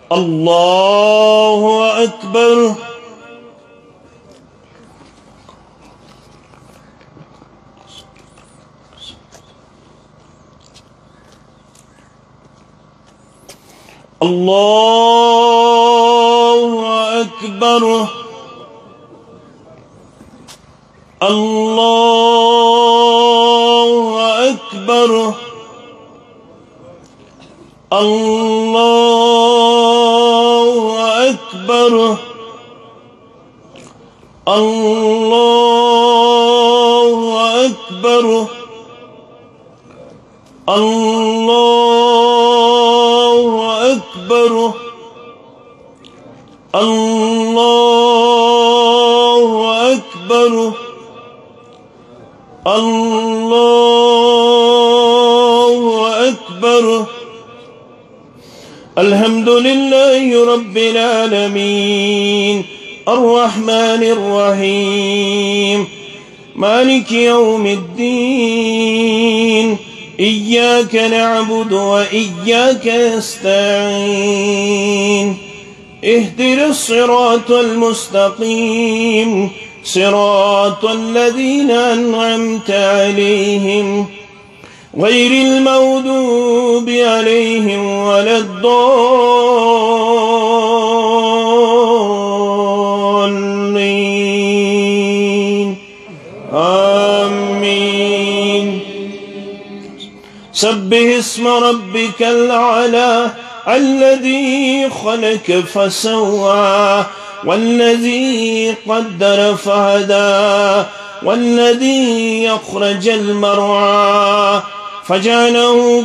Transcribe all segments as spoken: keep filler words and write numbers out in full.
الله أكبر. الله أكبر. الله أكبر. الله أكبر. الله أكبر. الله أكبر. الله أكبر. الله أكبر. الحمد لله رب العالمين الرحمن الرحيم مالك يوم الدين إياك نعبد وإياك نستعين اهدنا الصراط المستقيم صراط الذين أنعمت عليهم غير المغضوب عليهم ولا الضالين آمين. سبح اسم ربك الأعلى الذي خلق فسوى والذي قدر فهدى والذي أخرج المرعى فجعله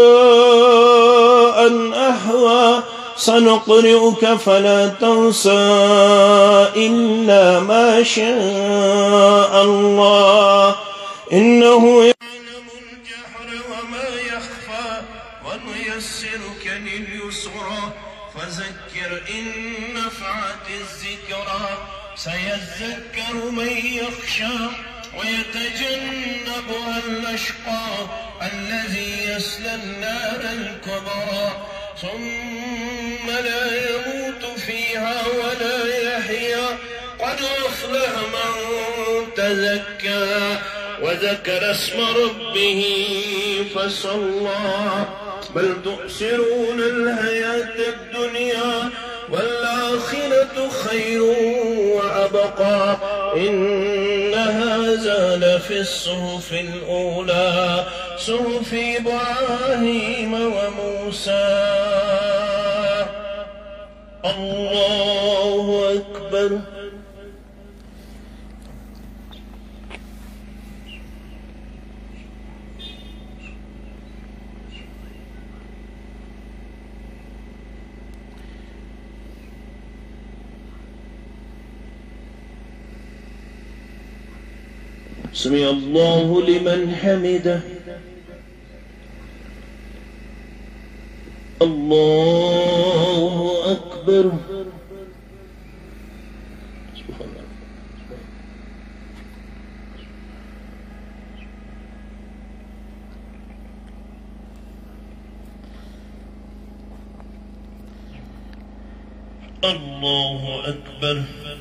غثاء أحوى سنقرئك فلا تنسى إلا ما شاء الله إنه يعلم الجهر وما يخفى ونيسرك لليسرى فذكر إن نفعت الذكرى سيذكر من يخشى ويتجنبها الأشقى الذي يصلى النار الكبرى ثم لا يموت فيها ولا يحيا قد أفلح من تزكى وذكر اسم ربه فصلى بل تؤثرون الحياة الدنيا والآخرة خير وأبقى إن هذا لفي الصحف الأولى صحف إبراهيم وموسى. الله أكبر. سمع الله لمن حمده. الله أكبر. الله أكبر.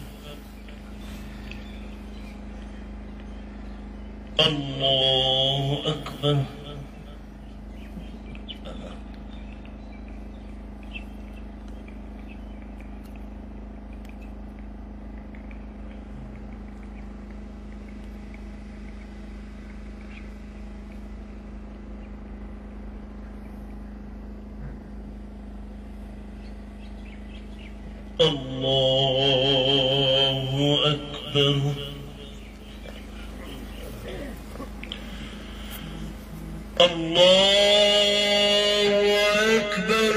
الله أكبر. الله أكبر. الله أكبر.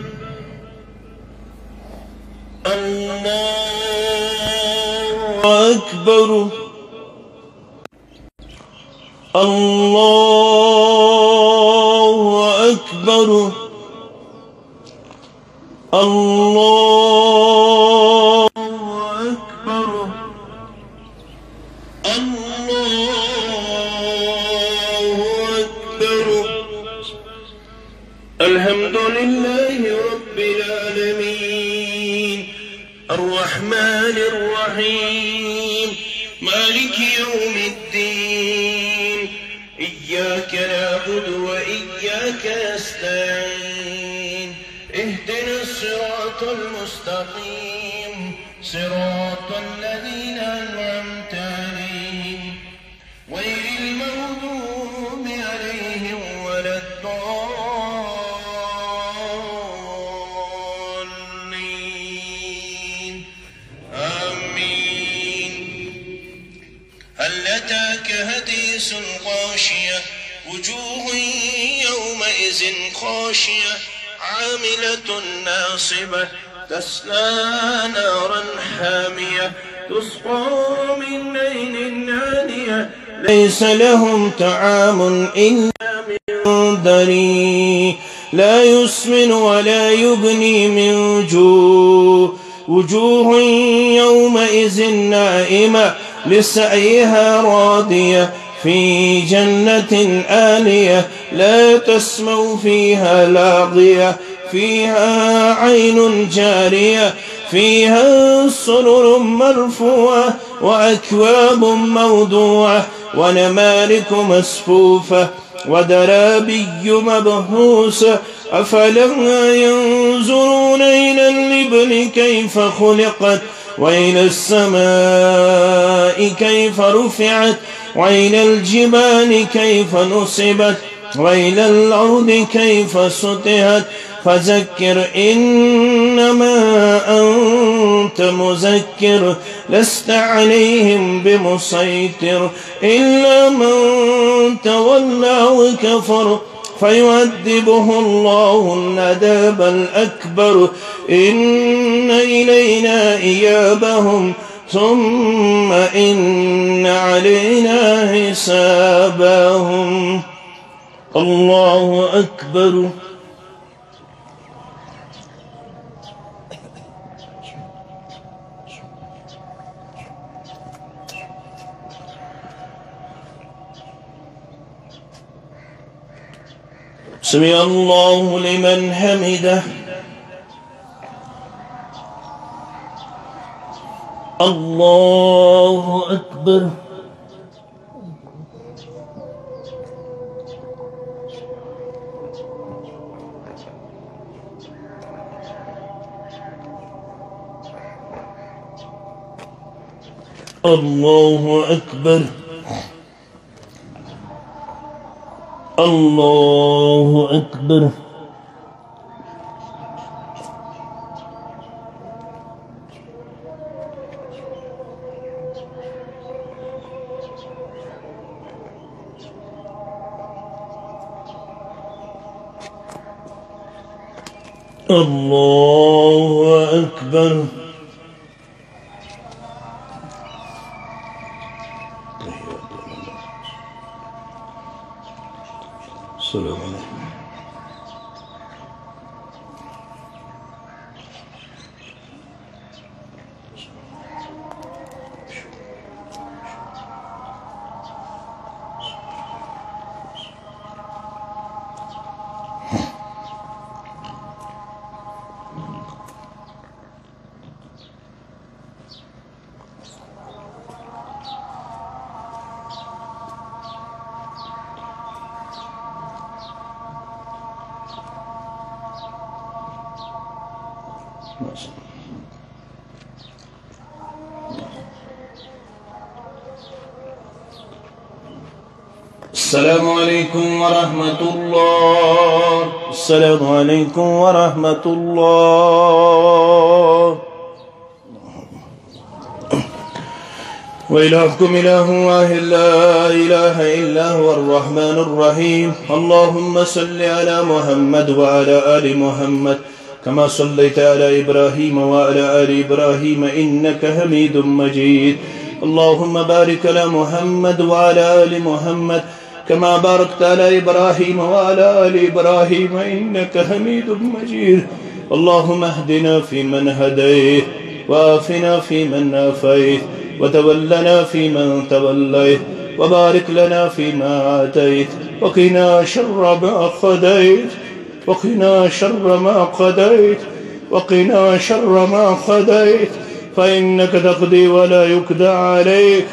الله أكبر. الله أكبر. الله أكبر. الله أكبر. الحمد لله رب العالمين الرحمن الرحيم مالك يوم الدين إياك نعبد وإياك نستعين اهدنا الصراط المستقيم صراط الذين أنعمت عليهم غير المغضوب عليهم ولا الضالين آمين. هل أتاك حديث الغاشية وجوه يومئذ خاشية عاملة ناصبة تسلى نارا حامية تسقى من عين آنية ليس لهم طعام إلا من ضريع لا يسمن ولا يغني من جوع وجوه يومئذ نائمة لسعيها راضية في جنة آلية لا تسمع فيها لاغية فيها عين جارية فيها سرر مرفوعة وأكواب موضوعة ونمارق مصفوفة ودرابي مبثوثة أفلم ينظرون إلى الإبل كيف خلقت وإلى السماء كيف رفعت وإلى الجبال كيف نصبت وإلى الأرض كيف سطحت فذكر إنما أنت مذكر لست عليهم بمسيطر إلا من تولى وكفر فيعذبه الله العذاب الأكبر إن إلينا إيابهم ثم إن علينا حسابهم. الله أكبر. سمع الله لمن حمده. الله أكبر. الله أكبر. الله أكبر. الله أكبر. السلام عليكم. السلام عليكم ورحمة الله. السلام عليكم ورحمة الله. وإلهكم إله واحد لا إله إلا هو الرحمن الرحيم. اللهم صل على محمد وعلى آل محمد كما صليت على إبراهيم وعلى آل إبراهيم إنك حميد مجيد. اللهم بارك على محمد وعلى آل محمد كما باركت على إبراهيم وعلى آل إبراهيم إنك حميد مجيد. اللهم اهدنا فيمن هديت وآفنا فيمن عافيت وتولنا فيمن توليت وبارك لنا فيما آتيت وقنا شر ما قضيت وقنا شر ما قضيت وقنا شر ما قضيت، فإنك تقضي ولا يقضى عليك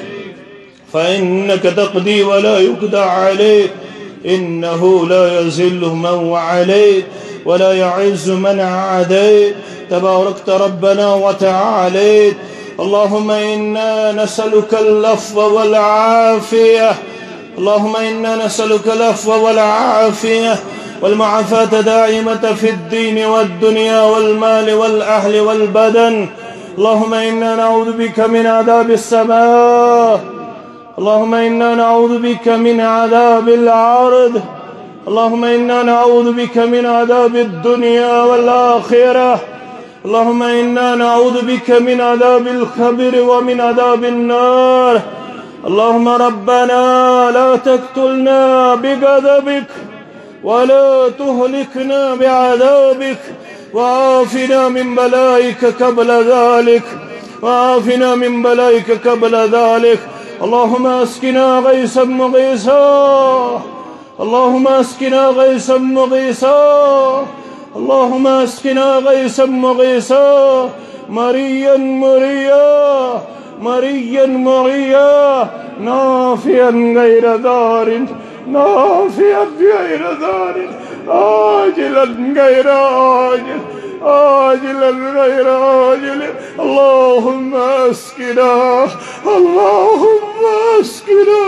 فإنك تقضي ولا يقضى عليك إنه لا يذل من وعليت ولا يعز من عاديت، تباركت ربنا وتعاليت. اللهم إنا نسألك العفو والعافية اللهم إنا نسألك العفو والعافية والمعافاة دائمة في الدين والدنيا والمال والأهل والبدن. اللهم إنا نعوذ بك من عذاب السماء، اللهم إنا نعوذ بك من عذاب العرض، اللهم إنا نعوذ بك من عذاب الدنيا والآخرة، اللهم إنا نعوذ بك من عذاب القبر ومن عذاب النار. اللهم ربنا لا تقتلنا بغضبك ولا تهلكنا بعذابك، وعافنا من بلائك قبل ذلك وعافنا من بلائك قبل ذلك. اللهم اسقنا غيثا مغيثا اللهم اسقنا غيثا مغيثا اللهم اسقنا غيثا مغيثا مريا مريا مريا مريا نافيا غير ضار نافيا غير ضار عاجلا غير عاجل عاجلا غير عاجل. اللهم اسقنا اللهم اسقنا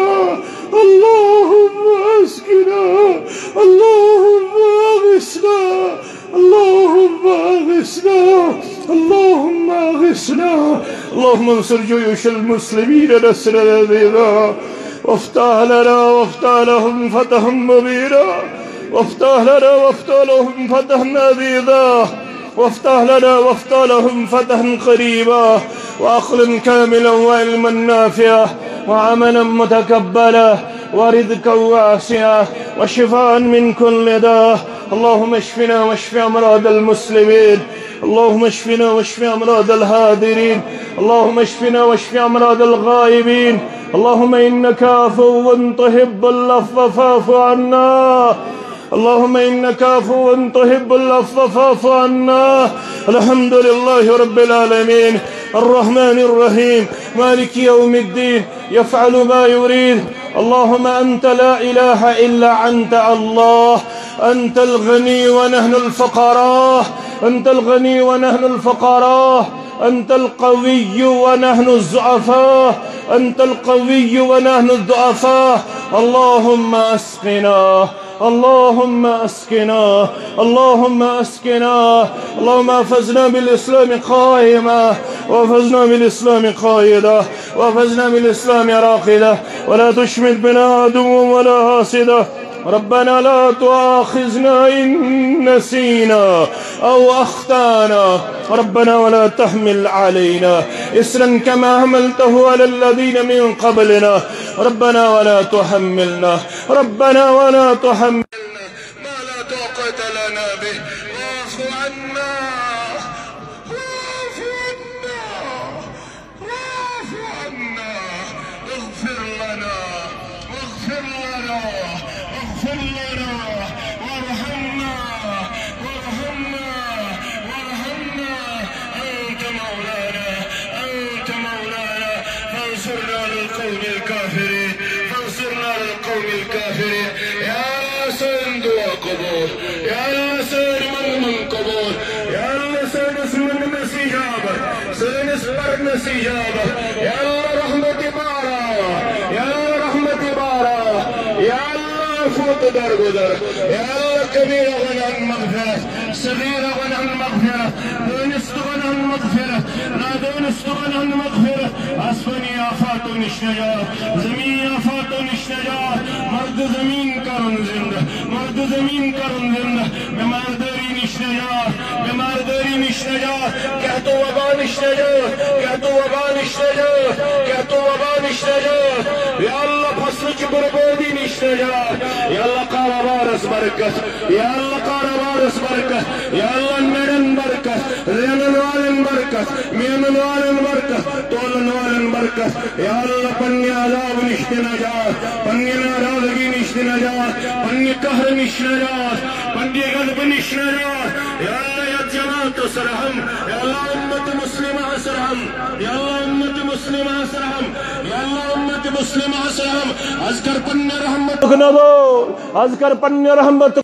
اللهم اسقنا اللهم اغثنا اللهم اغثنا اللهم اغثنا. اللهم انصر جيوش المسلمين نصرا عزيزا، وافتح لنا وافتح لهم فتحا مبينا، وافتح لنا وافتح لهم فتحا عزيزا، وافتح لنا وافتح لهم فتحا قريبا، وعقلا كاملا وعلما نافعا وعملا متقبلا ورزقا واسعا وشفاء من كل داء. اللهم اشفنا واشف امراض المسلمين، اللهم اشفنا واشف امراض الهادرين، اللهم اشفنا واشف امراض الغائبين. اللهم انك عفو تحب العفو فاعف عنا، اللهم إنك عفو تحب العفو فاعف عنا. الحمد لله رب العالمين الرحمن الرحيم مالك يوم الدين يفعل ما يريد. اللهم أنت لا إله إلا أنت الله، أنت الغني ونحن الفقراء، أنت الغني ونحن الفقراء، أنت القوي ونحن الضعفاء، أنت القوي ونحن الضعفاء. اللهم اسقنا اللهم اسقنا اللهم اسقنا. اللهم احفظنا بالإسلام قائما، واحفظنا بالإسلام قائدا، واحفظنا بالإسلام راقدا، ولا تشمت بنا عدو ولا حاسدا. ربنا لا تؤاخذنا إن نسينا أو أخطأنا، ربنا ولا تحمل علينا إسرا كما حملته على الذين من قبلنا، ربنا ولا تحملنا ربنا ولا تحملنا ما لا طاقة لنا به. واعف عنا واعف عنا واعف عنا اغفر لنا واغفر لنا واغفر لنا وارحمنا وارحمنا وارحمنا. أنت مولانا أنت مولانا فانصرنا للقوم الكافرين فانصرنا للقوم الكافرين. يا سيد وقبول يا سيد من قبول يا سيد اسمن نسيجابه سيد اسبر نسيجابه. يا رحمة بارا يا رحمة بارا يا فوت درگذر. يا الله كبير غنى المغفرة صغير غنى المغفرة دونست غنى المغفرة لا دونست غنى المغفرة. اسفني آفات نشنجات زمین آفات نشنجات مرد زمین کرن زنده مرد زمین کرن زنده. بمارداری نشنجات بمارداری نشنجات کهتو وبا نشنجات کهتو وبا نشنجات کهتو وبا نشنجات. يا الله فصلك بربودي نشنجات. يا الله قارا بارس بركت يا الله قارا بارس بركت يا الله نرن بركت زينن والن بركت ميمن والن بركت طولن والن بركت. يا الله پني عذاب نشت نجات پني ناراضگی نشت نشن نجات پنی قهر نش نجات پنی غضب نش نجات یا اللہ یا جماعت سرحم یا اللہ امت مسلمہ سرحم یا اللہ امت مسلمہ سرحم یا اللہ امت مسلمہ سرحم اذکر پنی رحمت نزول اذکر پنی رحمت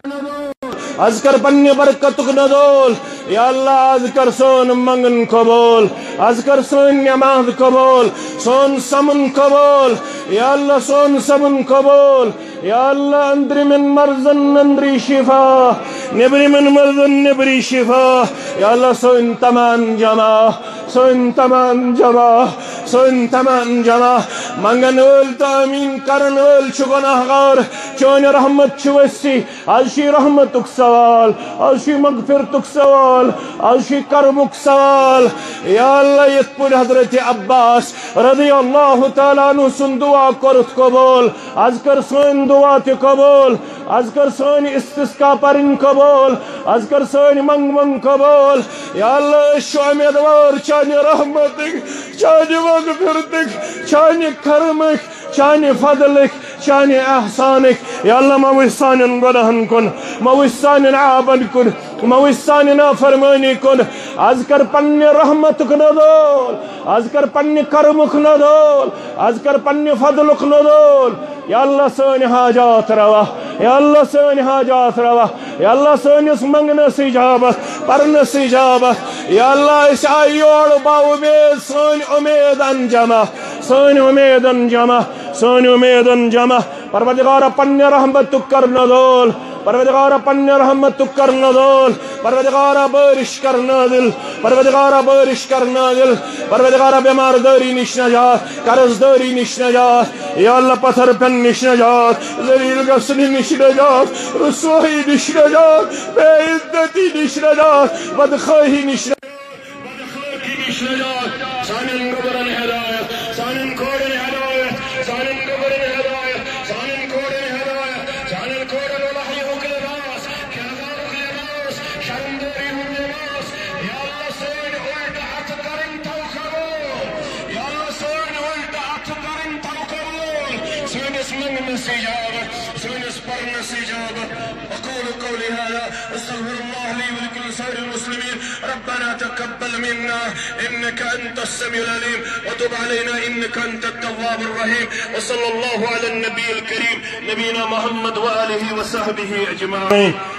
اذکر پنی برکت نزول یا اللہ اذکر سون منگن قبول اذکر سون نماز قبول سون سمن قبول یا اللہ سون سمن قبول یا اللہ اندر من مرضن اندری شفا نبری من مرضن نبری شفا یا اللہ سون تمام جمع سون تمام جمع سون تمام جمع منگن ول تامین کرن ول چھ گناہگار چون رحمت چھ وسی از چھ رحمتک سوال از چھ مغفرتک سوال از چھ کرمک سوال یا اللہ یت پور حضرت عباس رضی اللہ تعالیٰ عنہ سن دعا کرت قبول از کر سون دعا تی قبول از کر سون استسقا پرن قبول از کر سون منگ منگ قبول یا اللہ شو امیدوار چانی رحمتک چانی مغفرتک چانی کرمک چانی فضلک چانی احسانک یا اللہ موی سانین گناہن کن موی سانین عابد کن موی سانین فرمانی کن از کر پنی رحمتک ندول از کر پنی کرمک ندول از کر پنی فضلک ندول یا اللہ سانی حاجات روا یا اللہ سانی حاجات روا یا اللہ سانی اس منگنس اجابت پرنس اجابت یا اللہ اس آئیوڑ با امید سانی امید انجمہ سانی امید انجمہ سانی امید انجمہ پروردگار پنی رحمت کر ندول پروردگار پنی رحمت کر ندول پروردگار بارش کر ندل پروردگار بارش کر ندل پروردگار بیمار داری نش نجات قرض داری نش نجات یا اللہ پتھر پن نش نجات ذلیل گسنی نش نجات رسوائی نش نجات بے عزتی نش نجات بدخواہی نش نجات بدخواہی نش نجات سانن قبرن ہدایت سانن کوڑن ہدایت سانن قبرن ہدایت سانن کوڑن ہدایت سانن کوڑن ولحیوک لباس کیازارک لباس شرمداری من لباس یا اللہ سوین اولتا اتکرن توقبول یا اللہ سوین اولتا اتکرن توقبول سوین اسمنگ نسیجابت سوین اسپر نسیجابت اقول قولي هذا استغفر الله لي ولكل سائر المسلمين ربنا تقبل منا انك انت السميع العليم وتب علينا انك انت التواب الرحيم وصلى الله على النبي الكريم نبينا محمد واله وصحبه اجمعين